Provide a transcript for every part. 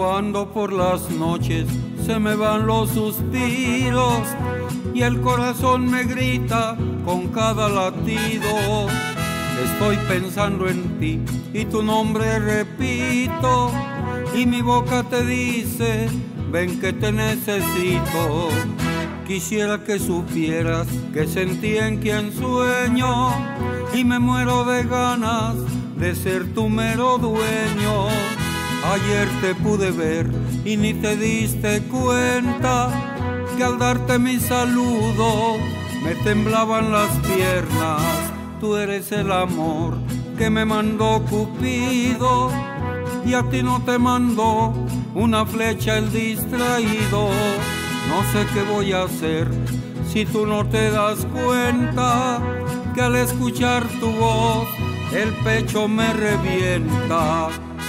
Cuando por las noches se me van los suspiros y el corazón me grita con cada latido, estoy pensando en ti y tu nombre repito, y mi boca te dice, ven que te necesito. Quisiera que supieras que sentí en quien sueño y me muero de ganas de ser tu mero dueño. Ayer te pude ver y ni te diste cuenta que al darte mi saludo me temblaban las piernas. Tú eres el amor que me mandó Cupido y a ti no te mandó una flecha el distraído. No sé qué voy a hacer si tú no te das cuenta que al escuchar tu voz el pecho me revienta.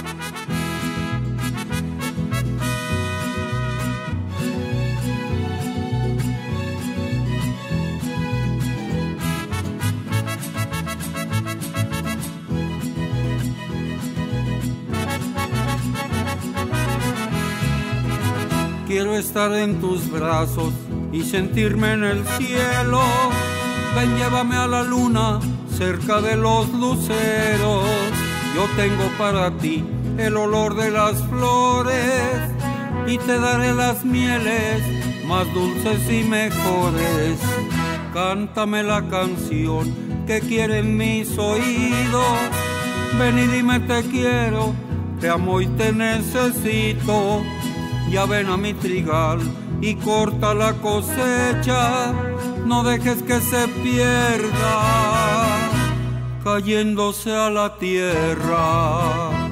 Quiero estar en tus brazos y sentirme en el cielo. Ven, llévame a la luna cerca de los luceros. Yo tengo para ti el olor de las flores y te daré las mieles más dulces y mejores. Cántame la canción que quieren mis oídos. Ven y dime te quiero, te amo y te necesito. Ya ven a mi trigal y corta la cosecha, no dejes que se pierda cayéndose a la tierra.